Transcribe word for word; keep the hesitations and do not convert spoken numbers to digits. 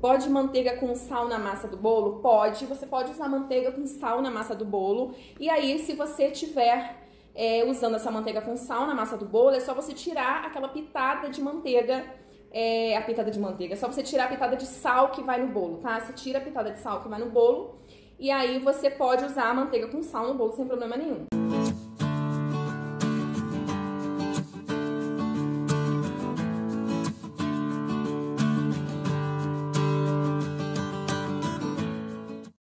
Pode manteiga com sal na massa do bolo? Pode. Você pode usar manteiga com sal na massa do bolo. E aí, se você tiver é, usando essa manteiga com sal na massa do bolo, é só você tirar aquela pitada de manteiga, é, a pitada de manteiga, é só você tirar a pitada de sal que vai no bolo, tá? Você tira a pitada de sal que vai no bolo e aí você pode usar a manteiga com sal no bolo sem problema nenhum.